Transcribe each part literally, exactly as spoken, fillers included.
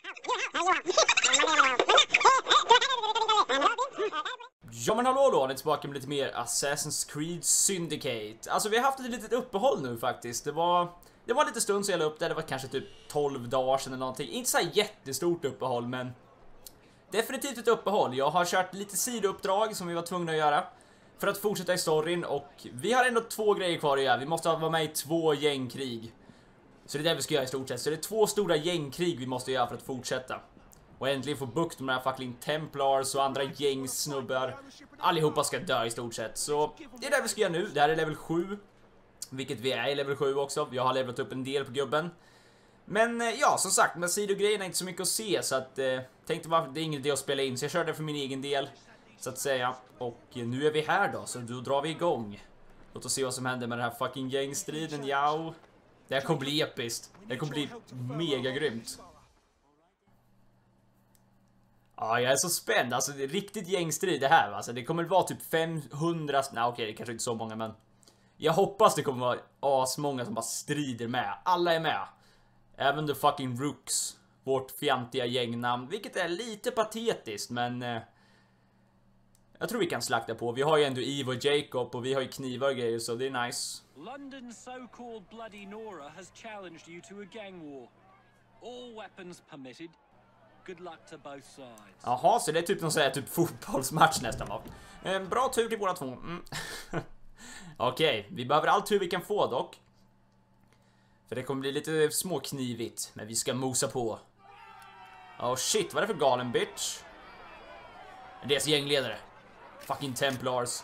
Ja men hallå då, ni är tillbaka med lite mer Assassin's Creed Syndicate. Alltså vi har haft ett litet uppehåll nu faktiskt. Det var, det var lite stund så jag la upp det, det var kanske typ tolv dagar sedan eller någonting. Inte så här jättestort uppehåll men definitivt ett uppehåll. Jag har kört lite sidouppdrag som vi var tvungna att göra för att fortsätta i storyn. Och vi har ändå två grejer kvar att göra. Vi måste vara med i två gängkrig. Så det är det vi ska göra i stort sett. Så det är två stora gängkrig vi måste göra för att fortsätta. Och äntligen få bukt med de här fucking Templars och andra gängsnubbar. Allihopa ska dö i stort sett. Så det är det vi ska göra nu. Det här är level sju. Vilket vi är i level sju också. Jag har levelat upp en del på gubben. Men ja, som sagt, med sidogrejerna är inte så mycket att se. Så att eh, tänkte bara, det är ingen idé att spela in. Så jag körde för min egen del, så att säga. Och eh, nu är vi här då, så då drar vi igång. Låt oss se vad som händer med den här fucking gängstriden. Ja, det här kommer bli episkt. Det kommer bli mega grymt. Ja, jag är så spänd. Alltså det är riktigt gängstrid det här. Alltså det kommer vara typ femhundra. Nej okej, det kanske inte så många, men jag hoppas det kommer vara asmånga som bara strider med. Alla är med. Även the fucking Rooks, vårt fjantiga gängnamn, vilket är lite patetiskt, men eh, jag tror vi kan slakta på. Vi har ju ändå Eve och Jacob och vi har ju knivar och grejer, så det är nice. London's so-called Bloody Nora has challenged you to a gang war. All weapons permitted. Good luck to both sides. Jaha, så det är typ någon sån här typ fotbollsmatch nästan va? Eh, bra tur till båda två. Mm. Okej, okay, vi behöver all tur vi kan få dock. För det kommer bli lite småknivigt, men vi ska mosa på. Oh shit, vad är det för galen bitch? Deras gängledare. Fucking Templars.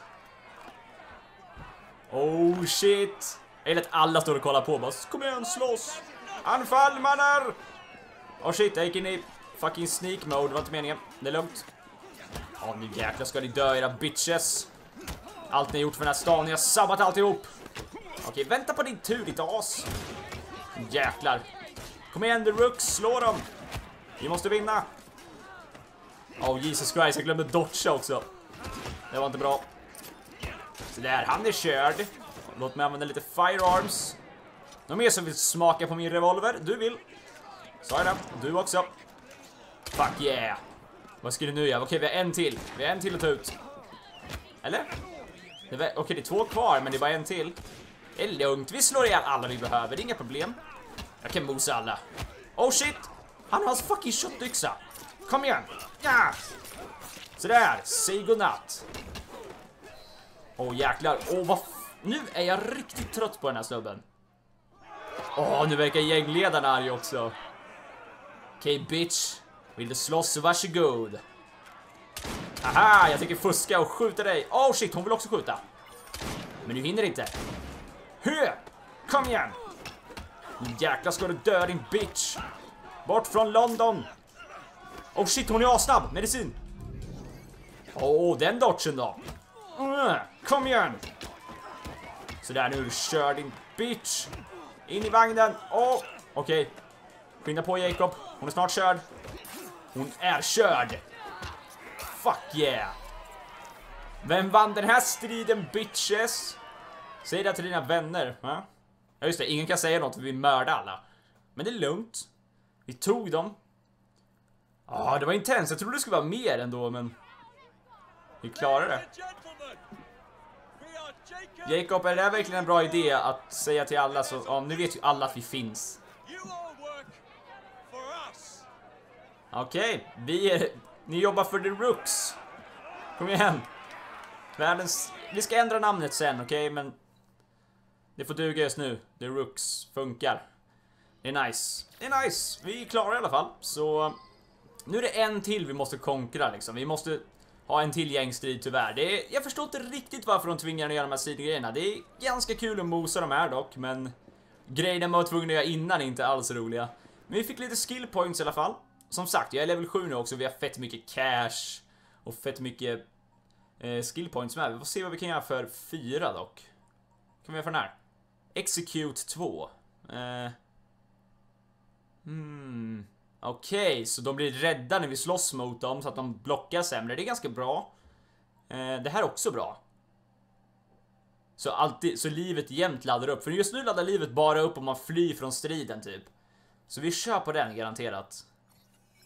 Oh shit. Jag gillar att alla står och kollar på oss. Kom igen, slåss. Anfall, mannar. Oh shit, jag gick in i fucking sneak mode, det var inte meningen. Det är lugnt. Ja, oh, nu jäklar ska ni dö, era bitches. Allt ni har gjort för den här stan, ni har sabbat alltihop. Okej, okay, vänta på din tur, ditt as. Jäklar. Kom igen, the Rooks, slå dem. Vi måste vinna. Oh Jesus Christ, jag glömde dodga också. Det var inte bra. Så där, han är körd. Låt mig använda lite firearms. Någon mer som vill smaka på min revolver? Du vill. Sa jag det? Du också. Fuck yeah. Vad ska du nu göra? Okej, vi har en till. Vi har en till att ta ut. Eller? Okej, okay, det är två kvar, men det är bara en till. Det är lugnt, vi slår ihjäl alla vi behöver, det är inga problem. Jag kan mosa alla. Oh shit, han har hans fucking shotyxa. Kom igen. Ja. Sådär, säg godnatt. Åh oh, jäklar, åh oh, vad f nu är jag riktigt trött på den här snubben. Åh, oh, nu verkar gängledarna arg också. Okej okay, bitch, vill du slåss så varsågod. Aha, jag tänker fuska och skjuta dig. Åh oh, shit, hon vill också skjuta. Men du hinner inte. Hö! Kom igen! Nu jäklar ska du dö, din bitch! Bort från London! Oh shit, hon är asnabb! Medicin! Åh, oh, den dodgen då! Mm, kom igen! Sådär, nu är du kör, din bitch! In i vagnen! Åh! Oh, okej. Okay. Skynda på Jacob, hon är snart körd. Hon är körd! Fuck yeah! Vem vann den här striden, bitches? Säg det till dina vänner, va? Ja just det, ingen kan säga något för vi mördar alla. Men det är lugnt. Vi tog dem. Ja, ah, det var intens. Jag trodde det skulle vara mer ändå, men vi klarade det. Jacob, är det verkligen en bra idé att säga till alla så... Ja, nu vet ju alla att vi finns. Okej, okay, vi är... Ni jobbar för the Rooks. Kom igen. Världens... Vi ska ändra namnet sen, okej? Okay? Men det får duga just nu. The Rooks funkar. Det är nice. Det är nice. Vi är klara i alla fall. Så nu är det en till vi måste konkurrera liksom. Vi måste ha en till gängstrid tyvärr. Det är... Jag förstår inte riktigt varför de tvingar att göra de här sidogrejerna. Det är ganska kul att mosa de här dock. Men grejerna man var tvungna att göra innan är inte alls roliga. Men vi fick lite skill points i alla fall. Som sagt, jag är level sju nu också. Vi har fett mycket cash. Och fett mycket eh, skill points med. Vi får se vad vi kan göra för fyra dock. Kan vi göra för den här? Execute två. Eh. Hmm. Okej, okay, så de blir rädda när vi slåss mot dem. Så att de blockar sämre. Det är ganska bra. Eh, det här är också bra. Så, alltid, så livet jämt laddar upp. För just nu laddar livet bara upp om man flyr från striden typ. Så vi kör på den garanterat.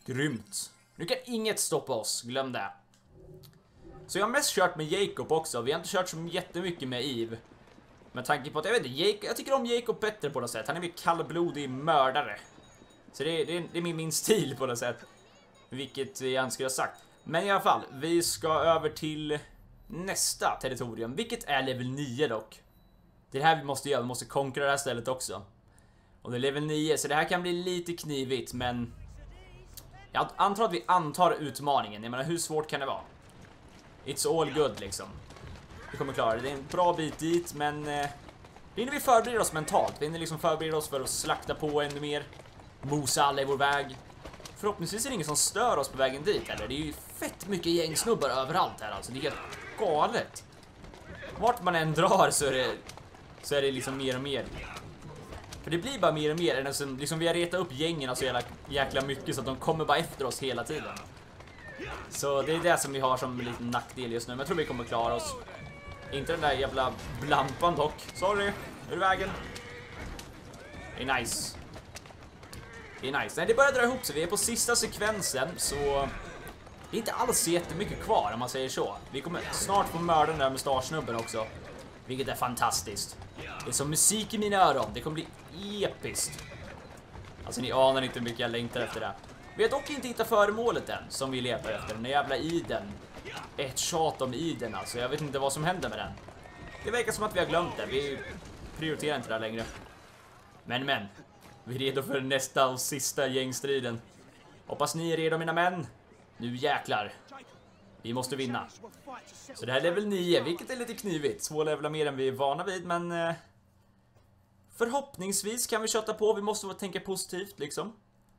Grymt. Nu kan inget stoppa oss, glöm det. Så jag har mest kört med Jacob också. Vi har inte kört så jättemycket med Eve. Med tanke på att, jag vet inte, Jacob, jag tycker om Jacob bättre på något sätt. Han är mer kallblodig mördare. Så det är, det är, det är min, min stil på något sätt. Vilket jag skulle ha sagt. Men i alla fall, vi ska över till nästa territorium. Vilket är level nio dock. Det är det här vi måste göra, vi måste konkurrera det här stället också. Och det är level nio, så det här kan bli lite knivigt, men jag antar att vi antar utmaningen. Jag menar, hur svårt kan det vara? It's all good liksom. Vi kommer klara det, det är en bra bit dit, men eh, det är när vi förbereder oss mentalt. Vi är när liksom förbereder oss för att slakta på ännu mer. Mosa alla i vår väg. Förhoppningsvis är det ingen som stör oss på vägen dit, eller? Det är ju fett mycket gängsnubbar överallt här alltså, det är helt galet. Vart man än drar så är det, så är det liksom mer och mer. För det blir bara mer och mer, än som, liksom vi har retat upp gängen så jävla, jäkla mycket så att de kommer bara efter oss hela tiden. Så det är det som vi har som en liten nackdel just nu, men jag tror vi kommer klara oss. Inte den där jävla blampan dock. Sorry, ur vägen. Det är nice. Det är nice. Nej, det börjar dra ihop sig. Vi är på sista sekvensen, så det är inte alls så jättemycket kvar om man säger så. Vi kommer snart få mörda den där mustaschnubben också, vilket är fantastiskt. Det är som musik i mina öron. Det kommer bli episkt. Alltså ni anar inte hur mycket jag längtar efter det. Vi har dock inte hittat föremålet än som vi letar efter. Den jävla iden. Ett tjat om iden alltså. Jag vet inte vad som händer med den. Det verkar som att vi har glömt det. Vi prioriterar inte det längre. Men men. Vi är redo för nästa och sista gängstriden. Hoppas ni är redo, mina män. Nu jäklar. Vi måste vinna. Så det här är level nio, vilket är lite knivigt. Två levlar mer än vi är vana vid, men eh, förhoppningsvis kan vi köta på. Vi måste tänka positivt liksom.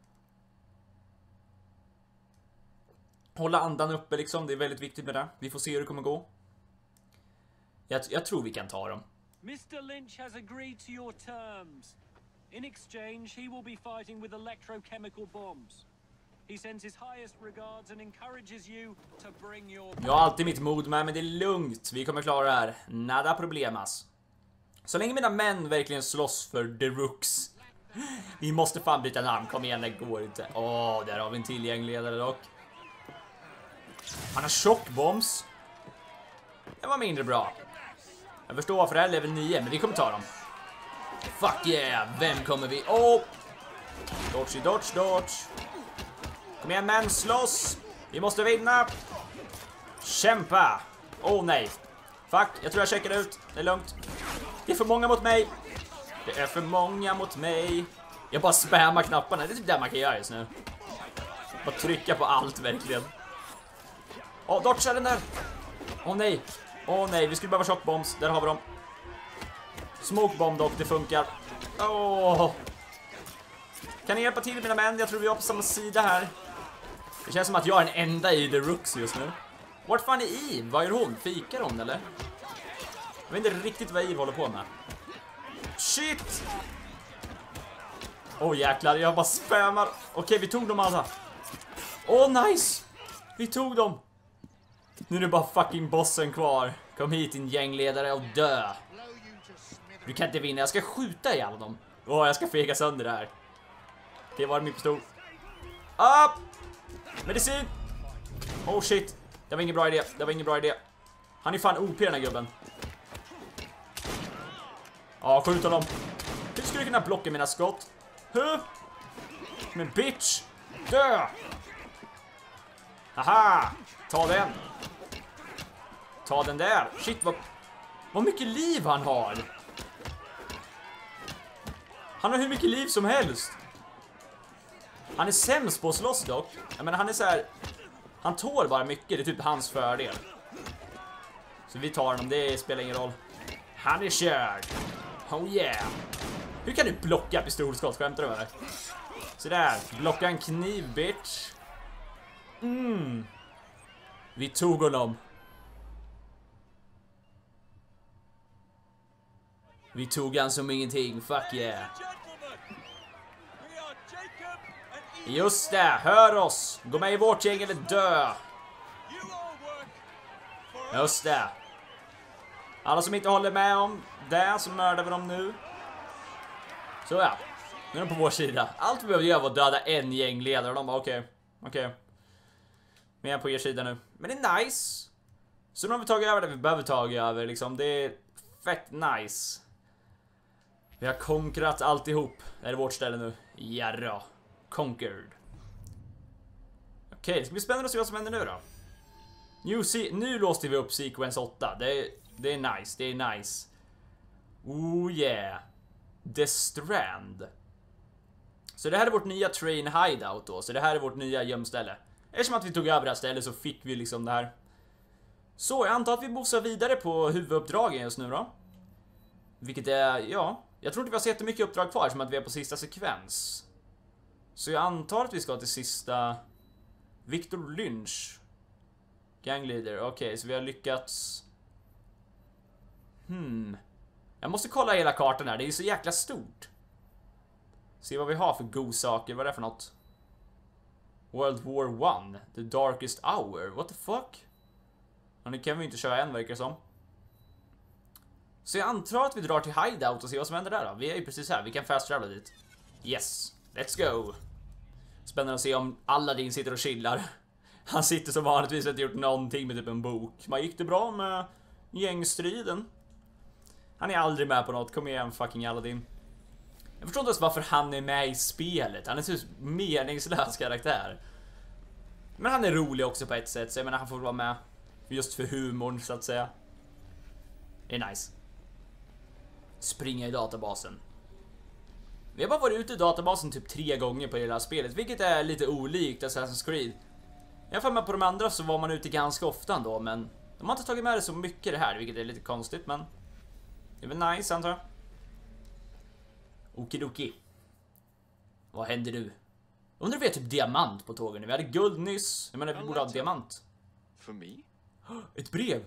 Hålla andan uppe liksom, det är väldigt viktigt med det. Vi får se hur det kommer gå. Jag, jag tror vi kan ta dem. mister Lynch has agreed to your terms. In exchange, he will be fighting with electrochemical bombs. He sends his highest regards and encourages you to bring your... Jag har alltid mitt mod med, men det är lugnt. Vi kommer klara det här. Nada problemas. Så länge mina män verkligen slåss för The Rooks. Vi måste fan byta namn. Kom igen, det går inte. Åh, oh, där har vi en tillgängledare dock. Han har chockbombs. Det var mindre bra. Jag förstår varför det här är level nio, men vi kommer ta dem. Fuck yeah, vem kommer vi? Åh! Oh. Dodge, dodge, dodge. Kom igen, män, slåss. Vi måste vinna. Kämpa. Åh oh, nej. Fuck, jag tror jag checkar ut. Det är lugnt. Det är för många mot mig. Det är för många mot mig. Jag bara spammar knapparna. Det är typ det man kan göra just nu. Bara trycka på allt, verkligen. Åh, oh, dodge den där. Åh oh, nej. Åh oh, nej, vi skulle behöva chockbombs. Där har vi dem. Smokebomb dock, det funkar. Åh. Oh. Kan ni hjälpa till, mina män? Jag tror vi är på samma sida här. Det känns som att jag är den enda i The Rooks just nu. Vart fan är Eve? Vad gör hon? Fikar hon eller? Jag vet inte riktigt vad Eve håller på med. Shit! Åh oh, jäklar, jag bara spammar. Okej, vi tog dem alla. Åh oh, nice! Vi tog dem. Nu är det bara fucking bossen kvar. Kom hit, din gängledare, och dö. Du kan inte vinna, jag ska skjuta i alla dem. Åh, oh, jag ska fega sönder det här. Det var min pistol. Upp! Medicin! Oh shit, det var ingen bra idé. Det var ingen bra idé. Han är fan O P, den här gubben. Ja, skjut honom. Hur skulle du kunna blocka mina skott? Huh? Men bitch! Dö! Haha! Ta den! Ta den där! Shit, vad, vad mycket liv han har! Han har hur mycket liv som helst! Han är sämst på att slåss dock. Jag menar, han är så här. Han tål bara mycket, det är typ hans fördel. Så vi tar honom, det spelar ingen roll. Han är körd. Oh yeah. Hur kan du blocka pistolskott? Skämtar du med? Så där, blocka en kniv, bitch. Mm. Vi tog honom. Vi tog han som ingenting, fuck yeah. Just det, hör oss. Gå med i vårt gäng eller dö. Just det. Alla som inte håller med om det, så mördar vi dem nu. Så ja, nu är de på vår sida. Allt vi behöver göra var att döda en gängledare. Och de bara okej, okay, Okej. Okay. Vi är på er sida nu. Men det är nice. Så nu har vi tagit över det vi behöver ta över liksom. Det är fett nice. Vi har konkurrat alltihop. Det är vårt ställe nu. Jarra. Conquered. Okej, okay, det ska bli spännande att se vad som händer nu då. Nu, nu låste vi upp sequence åtta. Det är, det är nice, det är nice. Oh yeah. The Strand. Så det här är vårt nya train hideout då. Så det här är vårt nya gömställe. Eftersom att vi tog över det här stället så fick vi liksom det här. Så jag antar att vi bossar vidare på huvuduppdragen just nu då. Vilket är, ja. Jag tror inte vi har sett mycket uppdrag kvar som att vi är på sista sekvens. Så jag antar att vi ska till sista Victor Lynch. Gangleader, okej, okay, så vi har lyckats. Hmm. Jag måste kolla hela kartan här, det är så jäkla stort. Se vad vi har för godsaker, vad är det för något? World War One, The Darkest Hour, what the fuck? Ja, nu kan vi inte köra än, verkar det som. Så jag antar att vi drar till hideout och ser vad som händer där då. Vi är ju precis här, vi kan fast travela dit. Yes, let's go. Spännande att se om Aladdin sitter och chillar. Han sitter som vanligtvis inte gjort någonting med typ en bok. Man gick det bra med gängstriden? Han är aldrig med på något, kom igen fucking Aladdin. Jag förstår inte ens varför han är med i spelet. Han är så meningslös karaktär. Men han är rolig också på ett sätt, så jag menar han får vara med just för humorn så att säga. Det är nice. Springa i databasen. Vi har bara varit ute i databasen typ tre gånger på hela spelet, vilket är lite olikt Assassin's Creed. Jag får med på de andra så var man ute ganska ofta ändå, men de har inte tagit med det så mycket det här, vilket är lite konstigt, men det är väl nice antar jag. Okidoki. Vad händer nu? Undrar om vi har typ diamant på tågen nu. Vi hade guld nyss. Jag menar vi borde ha diamant. For me? Ett brev.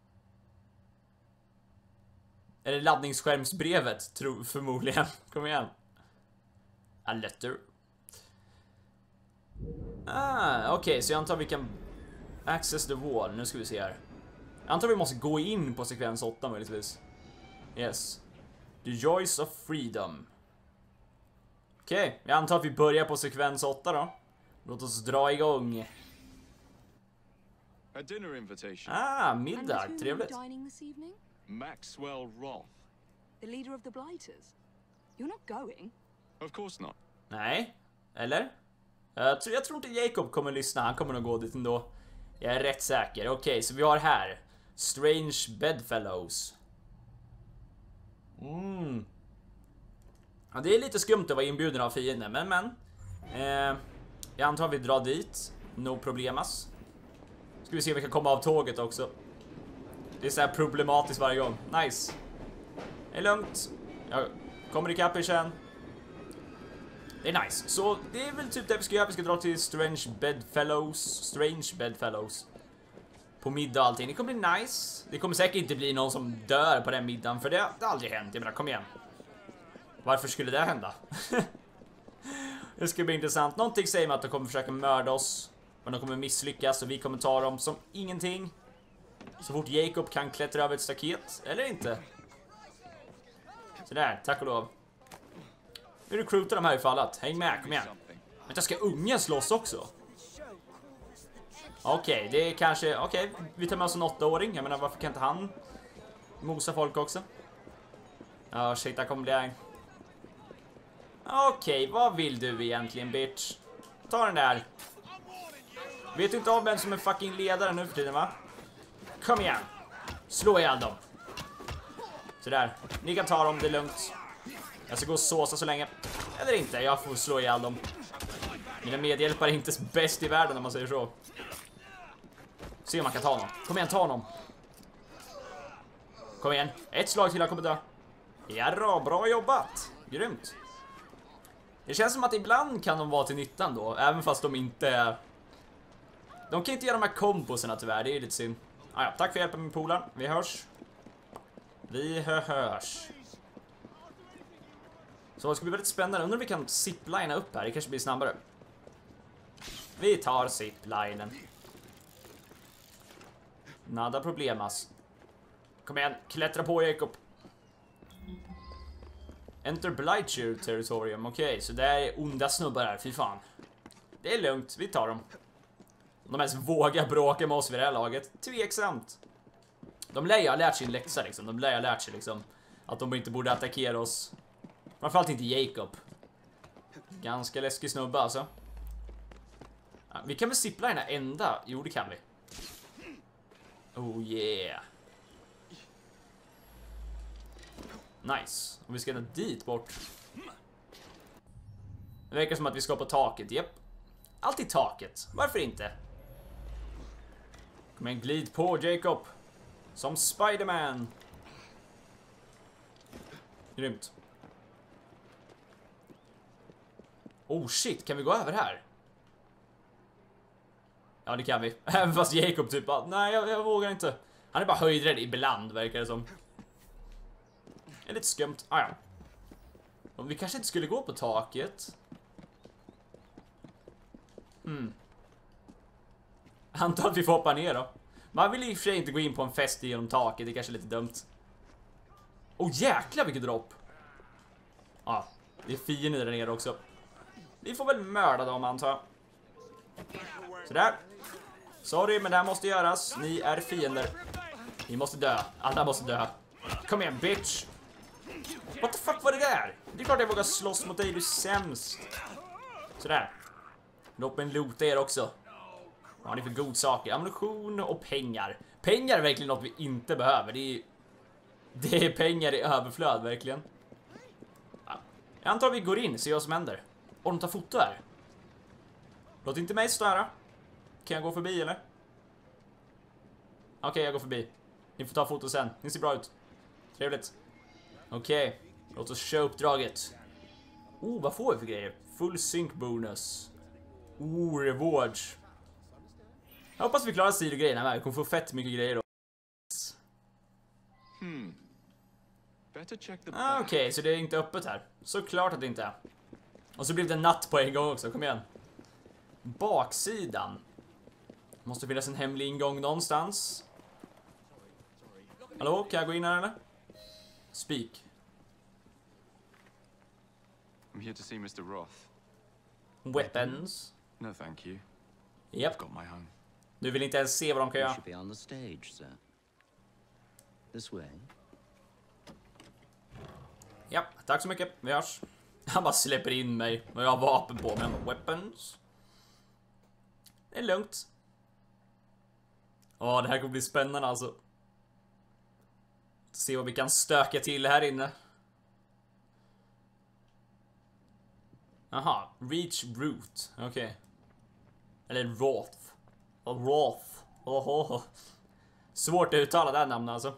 Är det laddningsskärmsbrevet? Tror förmodligen. Kom igen. A letter. Ah, okej, okay, så jag antar vi kan access the wall. Nu ska vi se här. Jag antar vi måste gå in på sekvens åtta möjligtvis. Yes. The Joys of Freedom. Okej, okay, jag antar att vi börjar på sekvens åtta då. Låt oss dra igång. A dinner invitation. Ah, middag, trevligt. Maxwell Roth. The leader of the Blighters. You're not going? Of course not. Nej, eller? Jag tror, jag tror inte Jacob kommer lyssna, han kommer nog gå dit ändå. Jag är rätt säker. Okej, okay, så vi har här Strange Bedfellows. Mm. Ja, det är lite skumt att vara inbjuden av fienden, men men eh, jag antar att vi drar dit. No problemas. Ska vi se om vi kan komma av tåget också. Det är så här problematiskt varje gång. Nice. Det är lugnt. Jag kommer ikapp er sen. Det är nice. Så det är väl typ det vi ska göra. Vi ska dra till Strange Bedfellows. Strange Bedfellows. På middag och allting. Det kommer bli nice. Det kommer säkert inte bli någon som dör på den middagen. För det har aldrig hänt. Jag menar, kom igen. Varför skulle det hända? Det ska bli intressant. Någonting säger mig att de kommer försöka mörda oss. Men de kommer misslyckas och vi kommer ta dem som ingenting. Så fort Jacob kan klättra över ett staket. Eller inte. Så där, tack och lov. Nu recruitar de här ifall att. Häng med, kom igen. Vänta, ska ungen slåss också? Okej, okay, det är kanske... Okej, okay, vi tar med oss en åttaåring. Jag menar, varför kan inte han mosa folk också? Ja, oh, shit, där kommer bli... Okej, okay, vad vill du egentligen, bitch? Ta den där. Vet du inte om vem som är fucking ledare nu för tiden, va? Kom igen. Slå ihjäl dem. Sådär, ni kan ta dem, det är lugnt. Jag ska gå och såsa så länge. Eller inte, jag får slå ihjäl dem. Mina medhjälpare är inte bäst i världen om man säger så. Se om man kan ta honom. Kom igen, ta honom. Kom igen, ett slag till, jag kommer dö. Jarra, bra jobbat. Grymt. Det känns som att ibland kan de vara till nyttan då. Även fast de inte... De kan inte göra de här komboserna tyvärr, det är lite synd. Ah, ja, tack för hjälpen min polare, vi hörs. Vi hörs. Så det ska bli väldigt spännande. Undrar om vi kan ziplina upp här, det kanske blir snabbare. Vi tar ziplinen. Nada problemas. Kom igen, klättra på Jacob. Enter Blightshire territorium, okej, okay, så det är onda snubbar här, fy fan. Det är lugnt, vi tar dem. De ens vågar bråka med oss vid det här laget. Tveksamt. De lär ju ha lärt sin läxa liksom. De lär ju ha lärt sig liksom att de inte borde attackera oss. Framförallt inte Jacob. Ganska läskig snubbe alltså. Ja, vi kan väl zipline ända. Jo, det kan vi. Oh yeah. Nice. Och vi ska ända dit bort. Det verkar som att vi ska på taket. Japp. Alltid taket. Varför inte? Kom en glid på Jacob. Som Spider-Man. Grymt. Oh shit, kan vi gå över här? Ja, det kan vi. Även fast Jacob typ bara, nej jag, jag vågar inte. Han är bara höjdrädd ibland, verkar det som. Det är lite skumt. Ah, ja. Om vi kanske inte skulle gå på taket. Hmm. Antar att vi får hoppa ner då. Man vill i och för sig inte gå in på en fest genom taket. Det är kanske lite dumt. Åh jäklar vilket dropp. Ja, ah, det är fiender där nere också. Vi får väl mörda dem antar jag. Sådär. Sorry men det här måste göras. Ni är fiender. Ni måste dö. Alla måste dö. Kom igen bitch. What the fuck var det där? Det är klart jag vågar slåss mot dig, du är sämst. Sådär. Låt en loota er också. Vad har ni för god saker? Ammunition och pengar. Pengar är verkligen något vi inte behöver. Det är, det är pengar i överflöd verkligen. Ja. Jag antar att vi går in, ser vad som händer. Och de tar foto här. Låt inte mig störa. Kan jag gå förbi eller? Okej, okay, jag går förbi. Ni får ta foto sen. Ni ser bra ut. Trevligt. Okej, okay. Låt oss köra uppdraget. Oh, vad får vi för grejer? Full sync bonus. Oh, rewards. Jag hoppas vi klarar sidogrejerna med. Vi kommer få fett mycket grejer då. Hmm. Better check the Ah, okej, okay, så det är inte öppet här. Såklart att det inte är. Och så blir det natt på en gång också, kom igen. Baksidan. Måste finnas en hemlig ingång någonstans. Hallå, kan jag gå in här eller? Speak. I'm here to see mister Roth. Weapons. No, thank you. Yep. I've got my own. Du vill inte ens se vad de kan You göra. should be on the stage, sir. This way. Ja, tack så mycket. Vi hörs. Han bara släpper in mig och jag har vapen på mig. Weapons. Det är lugnt. Åh, det här kommer bli spännande alltså. Se vad vi kan stöka till här inne. Aha, reach root. Okej. Okay. Eller Roth. Och Roth. Oh, oh, oh. Svårt att uttala det här namnet alltså.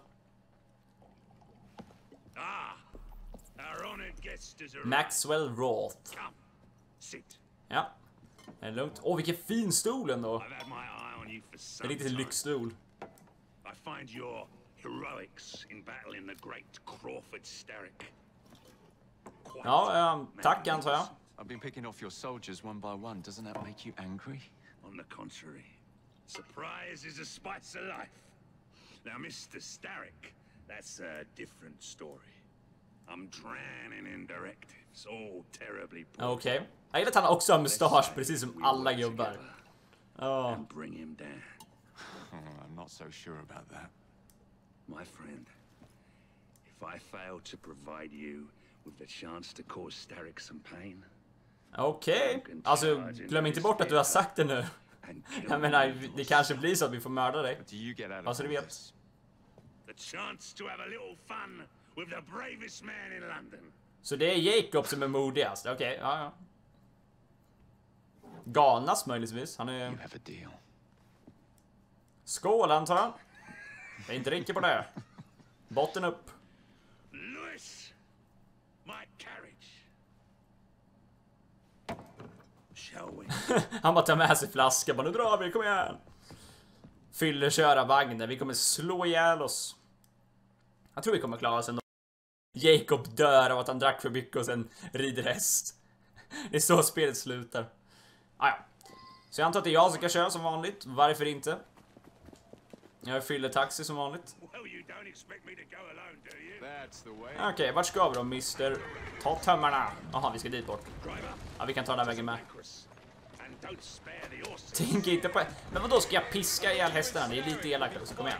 Ah, our honored guest is arrived. Maxwell Roth. Come, sit. Ja, det är lugnt. Åh, oh, vilken fin stol ändå. I've had my eye on you for Det är some lite time. lyxstol. I find your heroics in battle in the great Crawford Starrick. Quite Ja, um, tack antar jag. I've been picking off your soldiers one by one. Doesn't that make you angry? on the contrary. Surprise is a spice of life. Now, Mister Starrick, that's a different story. I'm drowning in directives, all terribly poor. Okej. Okay. Jag gillar att han också har mustasch, precis som alla gubbar. Oh. And bring him down. Oh, I'm not so sure about that. My friend, if I fail to provide you with the chance to cause Starrick some pain. Okej. Okay. Alltså, glöm inte bort att du har sagt det nu. Jag menar, det kanske blir så att vi får mörda dig. Alltså, du vet. The chance to have a little fun with the bravest man in London. Så det är Jacob som är modigast. Okej, okay, ja, ja. Ganas möjligtvis. Han är... Skål, antar jag. Det är inte riktigt på det. Botten upp. Lewis, my carriage. Shall we? Han bara tar med sig flaskan. Bara, nu drar vi, kom igen. Fyller köra vagnen. Vi kommer slå ihjäl oss. Jag tror vi kommer klara oss ändå. Jacob dör av att han drack för mycket och sen rider häst. Det är så spelet slutar. Ah, ja. Så jag antar att det är jag som ska köra som vanligt. Varför inte? Jag fyller taxi som vanligt. Okej, okay, vart ska vi då, mister? Ta tömmarna. Jaha, vi ska dit bort. Ja, vi kan ta den här vägen med. don't spare the horses. Tänk inte på... Men vadå, ska jag piska ihjäl hästarna? Det är lite elakt också, kom igen.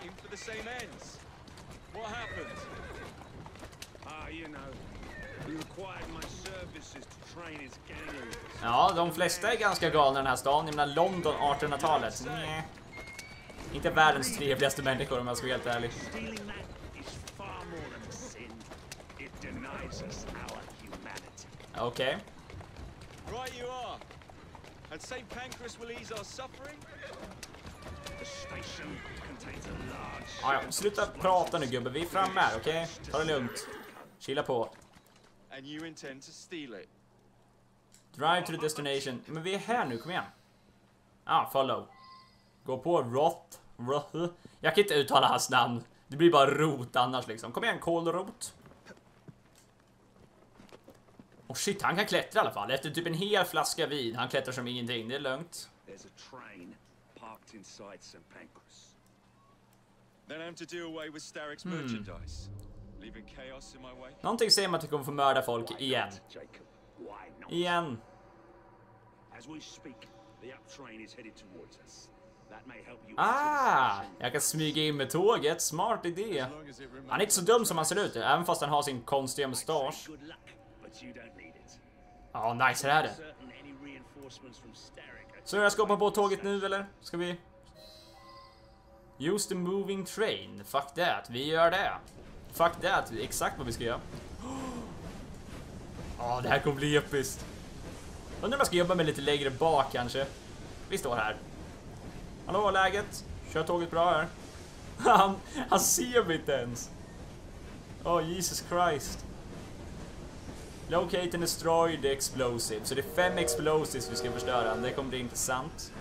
Ah, you know, he required my services to train his gang leaders. Ja, de flesta är ganska galna i den här stan. Jag menar London artonhundratalet. Nej. Inte världens trevligaste människor om jag ska vara helt ärlig. Stealing that is far more than a sin. It denies us our humanity. Okej. Okay. Right you are. And Saint Pancras will ease our suffering? The station contains a large... Ah, ja, sluta prata nu gubbe, vi är framme här, okej? Okay? Ta det lugnt. Chilla på. And you intend to steal it? Drive to the destination. Men vi är här nu, kom igen. Ah, follow. Gå på Roth. Roth. Jag kan inte uttala hans namn. Det blir bara rot annars liksom. Kom igen, kolrot. Oh shit, han kan klättra i alla fall. Efter typ en hel flaska vin. Han klättrar som ingenting, det är lugnt. There's a train parked inside Saint Pancras. Then I'm to do away with Starrick's Hmm. merchandise, leaving chaos in my way. Någonting säger mig att vi kommer få mörda folk igen. Jacob, why not? Igen. As we speak, the up train is headed towards us. That may help you. Ah, jag kan smyga in med tåget. Smart idé. Han är inte så dum som han ser ut, även fast han har sin konstiga mustasch. Good luck, but you don't need it. Ja, nice, det här är det. Certain any reinforcements from Starrick. Så jag ska hoppa på tåget nu, eller? Ska vi... Use the moving train. Fuck that, vi gör det. Fuck that, exakt vad vi ska göra. Ja, oh, det här kommer bli episkt. Undrar om jag ska jobba med lite längre bak kanske. Vi står här. Hallå, läget? Kör tåget bra här? Han, han ser mig inte ens. Oh, Jesus Christ. Locate and destroy the explosive. Så det är fem explosives vi ska förstöra. Det kommer bli intressant.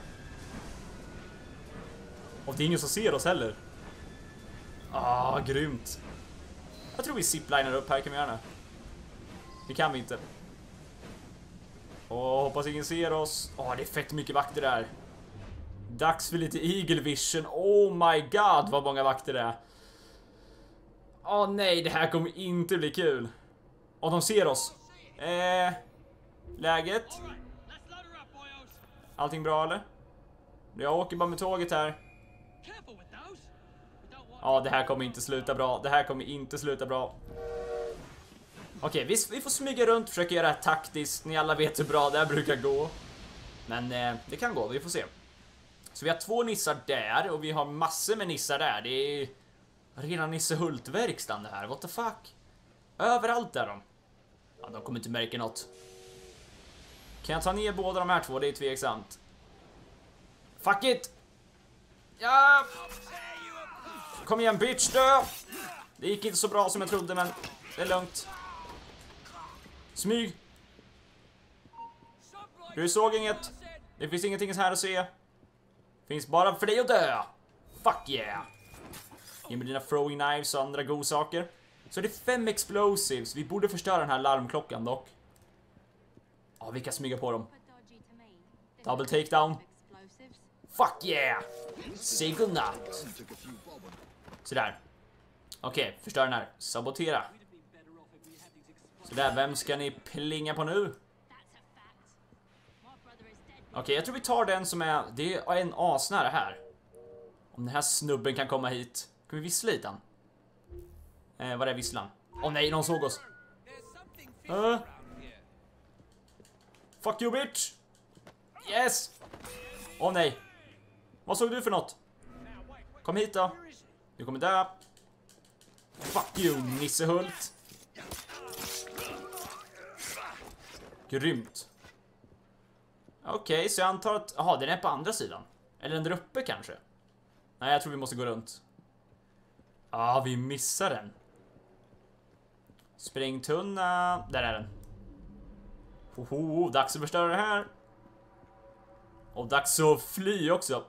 Och det är ingen som ser oss heller. Ah, grymt. Jag tror vi ziplinar upp här, kan vi göra det? Det kan vi inte. Åh, hoppas ingen ser oss. Åh, det är fett mycket vakter där. Dags för lite Eagle Vision. Oh my god, vad många vakter det är. Åh nej, det här kommer inte bli kul. Och de ser oss. Eh, läget? Allting bra eller? Jag åker bara med tåget här. Ja, det här kommer inte sluta bra. Det här kommer inte sluta bra. Okej, vi, vi får smyga runt, försöka göra det taktiskt. Ni alla vet hur bra det här brukar gå. Men eh, det kan gå, vi får se. Så vi har två nissar där och vi har massor med nissar där. Det är rena Nisse Hult-verkstan det här, what the fuck. Överallt är de. Ja, de kommer inte märka något. Kan jag ta ner båda de här två? Det är tveksamt. Fuck it! Ja! Kom igen, bitch, dö! Det gick inte så bra som jag trodde, men det är lugnt. Smyg! Du såg inget. Det finns ingenting här att se. Finns bara för dig att dö. Fuck yeah! Ge mig dina throwing knives och andra godsaker. Så det är fem explosives. Vi borde förstöra den här larmklockan dock. Ja, vi kan smyga på dem. Double takedown. Fuck yeah! Säg godnatt. Sådär. Okej, okay, förstör den här. Sabotera. Sådär, vem ska ni plinga på nu? Okej, okay, jag tror vi tar den som är... Det är en asnära här. Om den här snubben kan komma hit. Kan vi vissla hit han? Eh, vad är visslan? Åh oh, nej, någon såg oss. Uh. Fuck you, bitch! Yes! Åh oh, nej. Vad såg du för något? Kom hit då. Du kommer dö. Fuck you, Nisse Hult. Grymt. Okej, okay, så jag antar att... Jaha, den är på andra sidan. Eller den där uppe kanske. Nej, jag tror vi måste gå runt. Ja, ah, vi missar den. Sprängtunna. Där är den. Hoho, dags att förstöra det här. Och dags att fly också.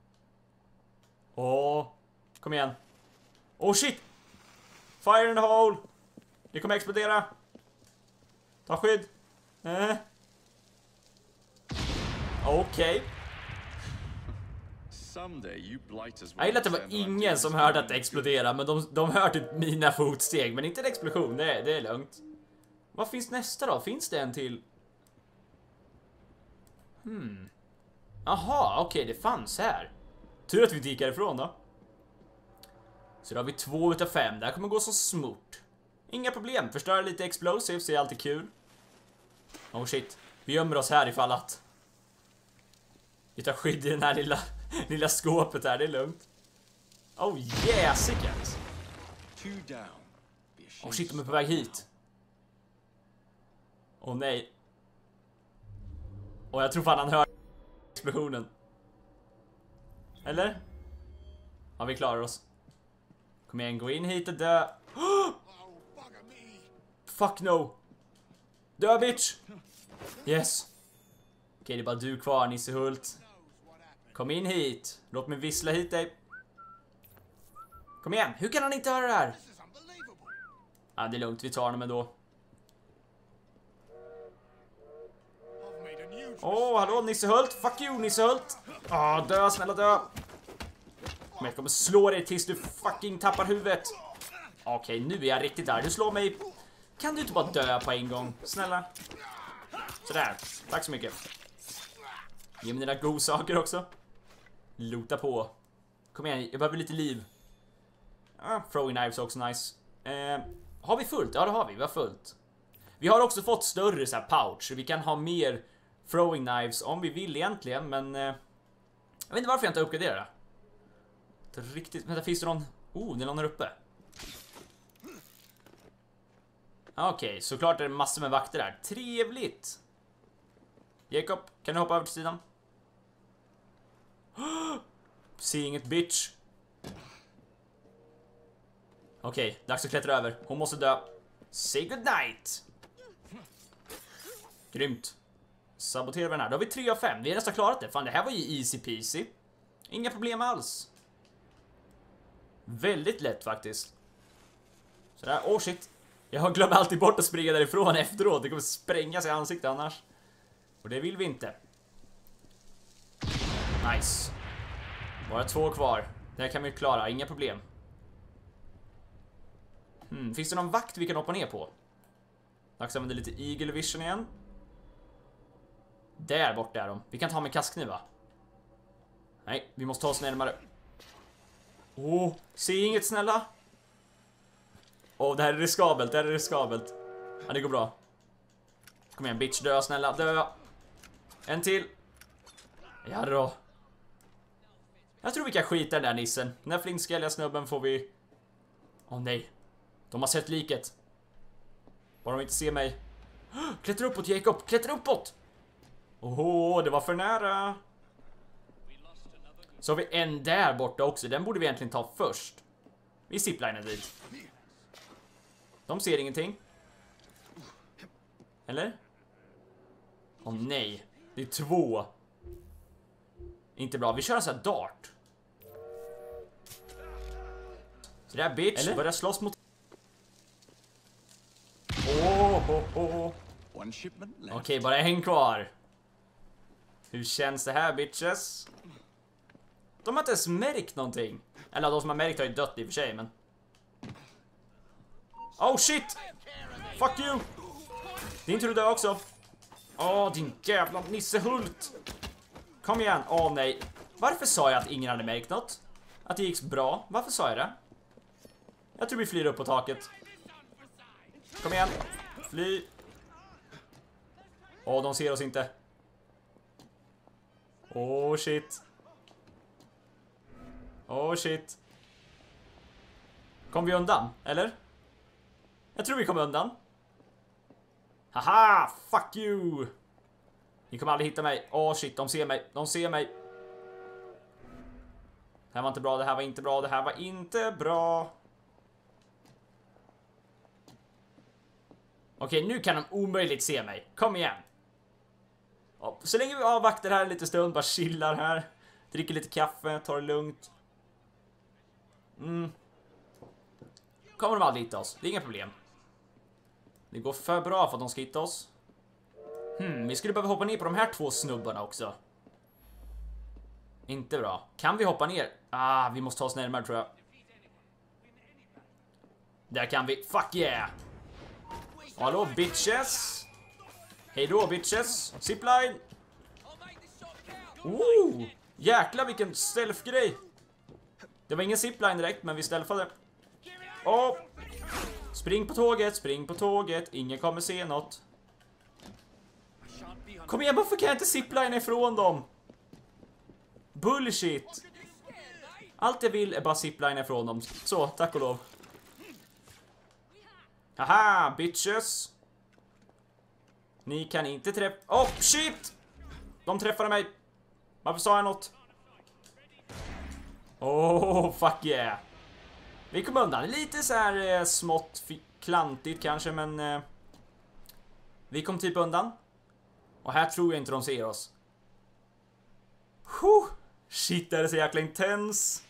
Åh, kom igen. Oh shit. Fire in the hole. Det kommer explodera. Ta skydd. Eh. Okej. Okay. Jag gillar att det var ingen som hörde att det exploderade, men de, de hörde typ mina fotsteg, men inte en explosion, det är, det är lugnt. Vad finns nästa då? Finns det en till? Hmm. Aha, okej, okay, det fanns här. Tur att vi gick härifrån då. Så då har vi två utav fem. Det här kommer gå så smort. Inga problem, förstöra lite explosives är alltid kul. Oh shit, vi gömmer oss här ifall att. Vi tar skydd i den här lilla, lilla skåpet här, det är lugnt. Oh jäsikens. Oh shit, de är på väg hit. Åh oh, nej. Och jag tror fan han hör explosionen. Eller? Ja, vi klarar oss. Kom igen, gå in hit och dö. Oh! Fuck no. Dö bitch. Yes. Okej, det är bara du kvar, Nisse Hult. Kom in hit. Låt mig vissla hit dig. Kom igen, hur kan han inte höra det här? Ja, det är lugnt, vi tar honom ändå. Åh, oh, hallå Nisse Hult. Fuck you Nisse Hult. Ah, oh, dö, snälla dö. Men jag kommer slå dig tills du fucking tappar huvudet. Okej, okay, nu är jag riktigt där. Du slår mig. Kan du inte bara dö på en gång? Snälla. Sådär, tack så mycket. Ge mig dina godsaker också. Lota på. Kom igen, jag behöver lite liv. Ah, throwing knives också nice. eh, Har vi fullt? Ja, det har vi, vi har fullt. Vi har också fått större så här pouch, så vi kan ha mer throwing knives om vi vill egentligen. Men eh, jag vet inte varför jag inte uppgraderar. Det riktigt, vänta, finns det någon? Oh, det är någon här uppe. Okej, okay, såklart är det massor med vakter där. Trevligt. Jacob, kan du hoppa över till sidan? Se inget bitch. Okej, okay, dags att klättra över. Hon måste dö. Say good night. Grymt. Sabotera den här. Då har vi tre av fem. Vi har nästan klarat det. Fan, det här var ju easy peasy. Inga problem alls. Väldigt lätt faktiskt. Sådär, oh shit. Jag har glömt alltid bort att springa därifrån efteråt. Det kommer sprängas i ansiktet annars. Och det vill vi inte. Nice. Bara två kvar. Det här kan vi klara, inga problem. Hmm, finns det någon vakt vi kan hoppa ner på? Dags att använda lite Eagle Vision igen. Där bort är de. Vi kan ta med kastkniv va? Nej, vi måste ta oss närmare. Åh, oh, se inget snälla. Åh, oh, det här är riskabelt, det här är riskabelt. Ja, det går bra. Kom igen, bitch, dö snälla, dö. En till. Ja då. Jag tror vi kan skita den där nissen. Den där flintskalliga snubben får vi... Åh oh, nej. De har sett liket. Bara de inte ser mig. Klättra uppåt, Jacob, klättra uppåt. Åh, oh, det var för nära. Så har vi en där borta också. Den borde vi egentligen ta först. Vi zipliner dit. De ser ingenting. Eller? Åh oh, nej. Det är två. Inte bra. Vi kör en sån här dart. Så där bitch. Eller? Börja slåss mot... Åh, oh, oh, oh. Okej, okay, bara en kvar. Hur känns det här, bitches? De har inte ens märkt någonting. Eller de som har märkt har ju dött i och för sig, men... Oh shit! Fuck you! Din tur dö också. Åh, oh, din jävla Nisse Hult. Kom igen. Åh oh, nej. Varför sa jag att ingen hade märkt något? Att det gick bra? Varför sa jag det? Jag tror vi flyr upp på taket. Kom igen. Fly. Åh, oh, de ser oss inte. Åh, oh, shit. Åh, oh, shit. Kom vi undan, eller? Jag tror vi kom undan. Haha, fuck you. Ni kommer aldrig hitta mig. Åh, oh, shit, de ser mig. De ser mig. Det här var inte bra, det här var inte bra, det här var inte bra. Okej, nu kan de omöjligt se mig. Kom igen. Så länge vi avvaktar här en liten stund, bara chillar här. Dricker lite kaffe, tar det lugnt. Mm. Kommer de aldrig hitta oss, det är inga problem. Det går för bra för att de ska hitta oss. Hmm, vi skulle behöva hoppa ner på de här två snubbarna också. Inte bra. Kan vi hoppa ner? Ah, vi måste ta oss närmare tror jag. Där kan vi, fuck yeah. Hallå bitches. Hej då bitches. Zipline. Oh, jäklar vilken stealth-grej. Det var ingen zipline direkt, men vi stealthade. Åh! Spring på tåget, spring på tåget. Ingen kommer se något. Kom igen, varför kan jag inte zipline ifrån dem? Bullshit. Allt jag vill är bara zipline ifrån dem. Så, tack och lov. Haha, bitches. Ni kan inte träffa... Oh, shit! De träffade mig. Varför sa jag något? Oh, fuck yeah. Vi kom undan. Lite så här eh, smått klantigt kanske, men... Eh, vi kom typ undan. Och här tror jag inte de ser oss. Huh. Shit, det är så jäkla intens.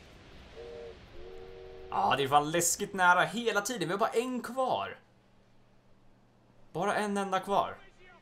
Ja, ah, det är fan läskigt nära hela tiden. Vi har bara en kvar. Bara en enda kvar.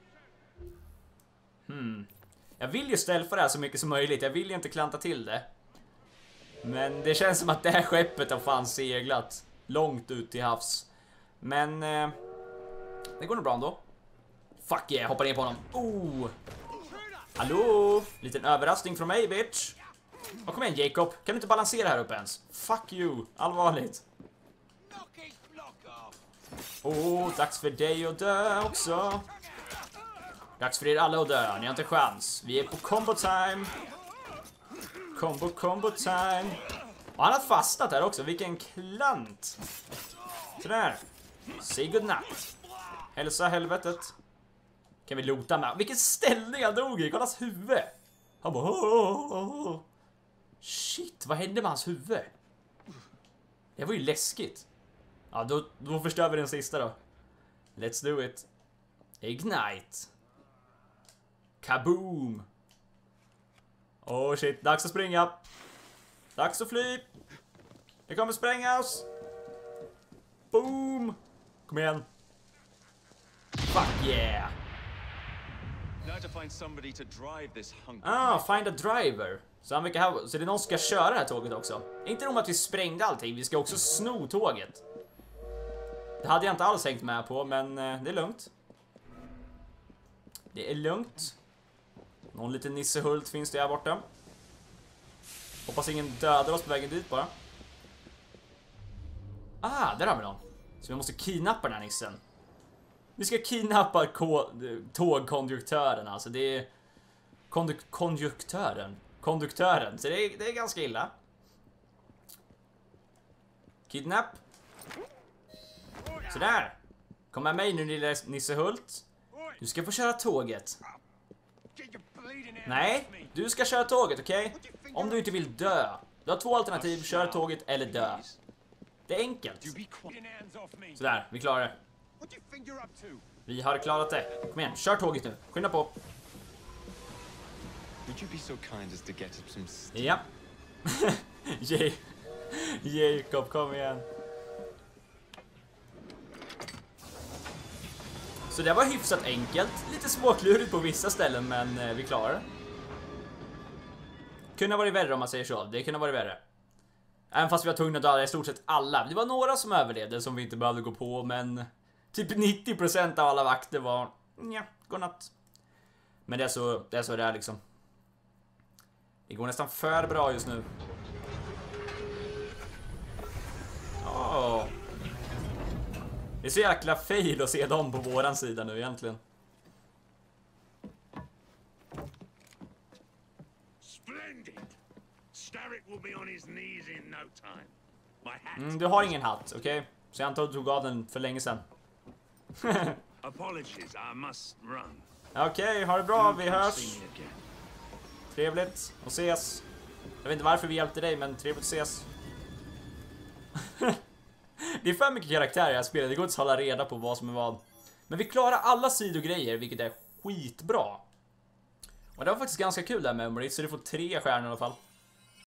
Hmm. Jag vill ju ställa för det här så mycket som möjligt. Jag vill ju inte klanta till det. Men det känns som att det här skeppet har fan seglat långt ut till havs. Men eh, det går nog bra ändå. Fuck yeah, hoppar ner på honom. Oh. Hallå, liten överraskning från mig, bitch. Och kom igen, Jacob, kan du inte balansera här uppe ens? Fuck you, allvarligt. Oh, dags för dig att dö också. Dags för er alla att dö, ni har inte chans. Vi är på combo time. Combo, combo time. Och han har fastnat här också, vilken klant. Sådär. Say good night. Hälsa helvetet. Kan vi lota med? Vilken ställning han dog i, kolla hans huvud. Han bara... Oh, oh, oh. Shit, vad hände med hans huvud? Det var ju läskigt. Ja, då, då förstör vi den sista då. Let's do it. Ignite. Kaboom. Oh shit, dags att springa. Dags att fly. Det kommer sprängas. Boom. Kom igen. Fuck yeah. Ah, find a driver. Så han verkar ha, så det är någon som ska köra det här tåget också. Inte nog med att vi sprängde allting, vi ska också sno tåget. Det hade jag inte alls hängt med på, men eh, det är lugnt. Det är lugnt. Någon liten nissehult finns det här borta. Hoppas ingen dödar oss på vägen dit bara. Ah, där har vi någon. Så vi måste kidnappa den här nissen. Vi ska kidnappa tågkonduktören, alltså det är konduk konduktören. Konduktören, så det är, det är ganska illa. Kidnap. Sådär. Kom med mig nu, lilla Nissehult. Du ska få köra tåget. Nej, du ska köra tåget, okej? Okay? Om du inte vill dö. Du har två alternativ, kör tåget eller dö. Det är enkelt. Sådär, vi klarar det. Vi har klarat det. Kom igen, kör tåget nu. Skynda på. Ja. Jacob, kom igen. Så det var hyfsat enkelt. Lite småklurigt på vissa ställen, men eh, vi klarar det. Kunde varit värre om man säger så. Det kunde varit värre. Även fast vi var tvungna att döda i stort sett alla. Det var några som överlevde som vi inte behövde gå på, men typ nittio procent av alla vakter var ja, godnatt. Men det är så det är så det är liksom. Det går nästan för bra just nu. Åh. Det är så jäkla fail att se dem på våran sida nu egentligen. Mm, du har ingen hatt, okej? Okay? Så jag antar att du tog av den för länge sedan. Okej, okay, ha det bra, vi hörs. Trevligt att ses. Jag vet inte varför vi hjälpte dig, men trevligt att ses. Det är för mycket karaktärer jag spelar, det går inte att hålla reda på vad som är vad. Men vi klarar alla sidogrejer, vilket är skitbra. Och det var faktiskt ganska kul där med Memory, så du får tre stjärnor i alla fall.